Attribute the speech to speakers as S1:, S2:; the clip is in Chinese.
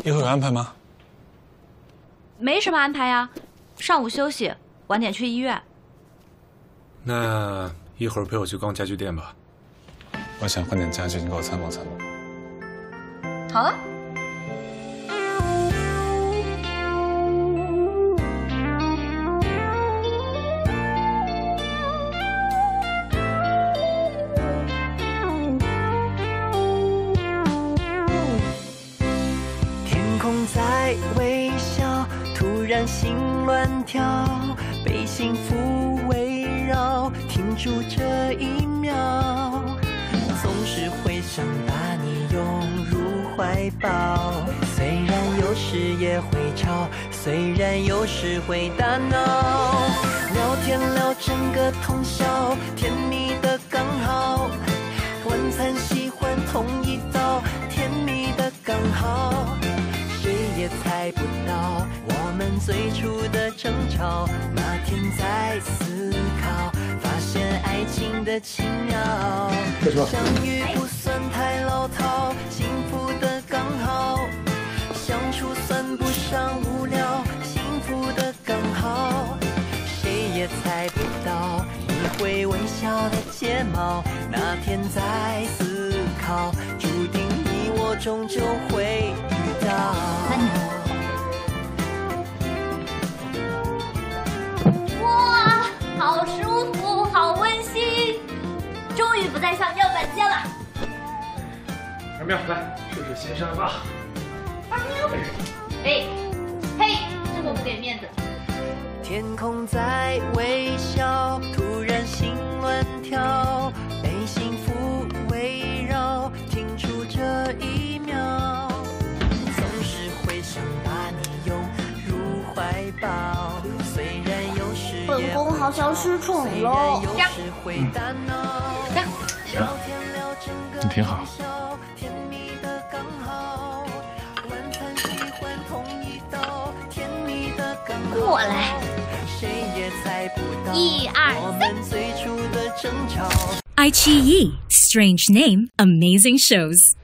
S1: 一会儿有安排吗？
S2: 没什么安排呀，上午休息，晚点去医院。
S1: 那一会儿陪我去逛家具店吧。我想换点家具，你给我参谋参谋。
S2: 好啊。
S3: 天空在微笑，突然心乱跳，被幸福围绕，停住这一秒，总是会想把你拥入怀抱，虽然有时也会吵，虽然有时会打闹，聊天聊整个通宵，甜蜜的刚好，晚餐喜欢同一道，甜蜜的刚好，谁也猜不到我们最初的争吵，那天在思考，发现爱情的奇妙，相遇不算太老套，幸福的刚好，相处算不上无聊，幸福的刚好，谁也猜不到你会微笑的睫毛，那天在思考，注定你我终究会遇到。
S4: 哇，好舒服，好温馨，终于不再像样板间了。
S5: 二喵，来试试新沙发。
S4: 二喵，嘿，嘿，这么不给面子。
S3: 天空在微笑，突然心乱跳，被幸福围绕，停住这一秒，总是会想把你拥入怀抱，虽然有时也
S4: 本宫好像失宠了。
S3: 有时会打闹，
S5: 行，你挺好。
S3: 甜蜜的刚好，晚餐喜欢同一道，甜蜜的刚好，
S4: 过来，
S3: 谁也猜不到
S4: 1、2、
S3: 我们最初的争吵。
S6: iQIYI, strange name, amazing shows.